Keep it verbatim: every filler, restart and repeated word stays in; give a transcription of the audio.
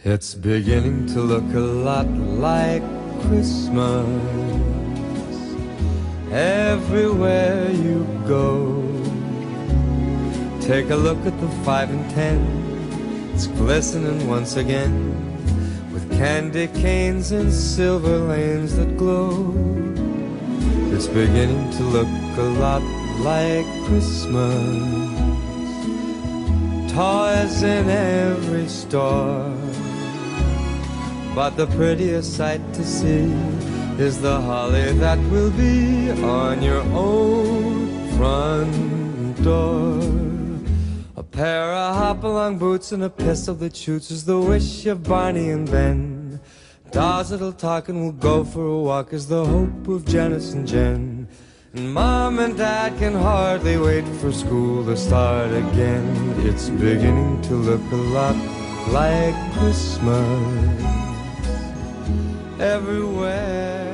It's beginning to look a lot like Christmas everywhere you go. Take a look at the five and ten, it's glistening once again with candy canes and silver lanes that glow. It's beginning to look a lot like Christmas. Toys in every store, but the prettiest sight to see is the holly that will be on your own front door. A pair of hop-along boots and a pistol that shoots is the wish of Barney and Ben. Dolls that'll talk and will go for a walk is the hope of Janice and Jen. And Mom and Dad can hardly wait for school to start again. It's beginning to look a lot like Christmas everywhere